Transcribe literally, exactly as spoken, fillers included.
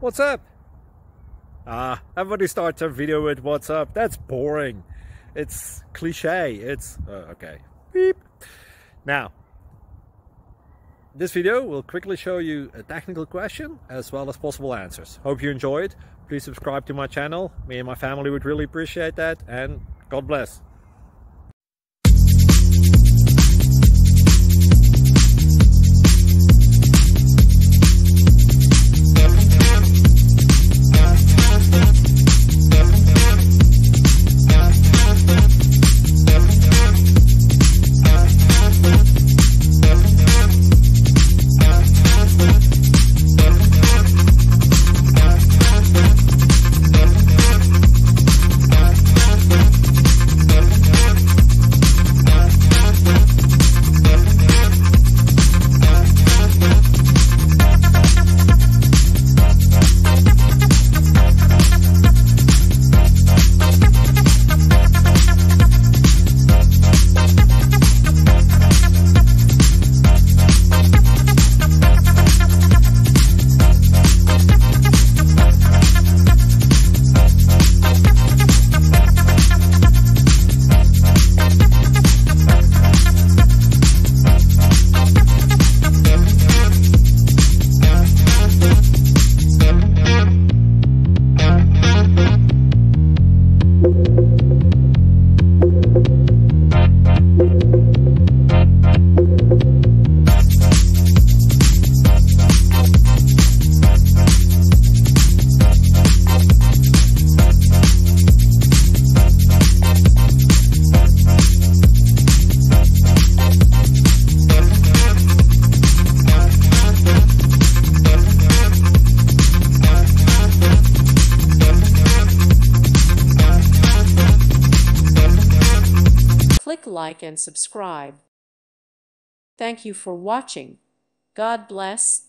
What's up? Ah, everybody starts their video with what's up. That's boring. It's cliche. It's uh, okay. Beep. Now, this video will quickly show you a technical question as well as possible answers. Hope you enjoy it. Please subscribe to my channel. Me and my family would really appreciate that, and God bless. Click like and subscribe. Thank you for watching. God bless.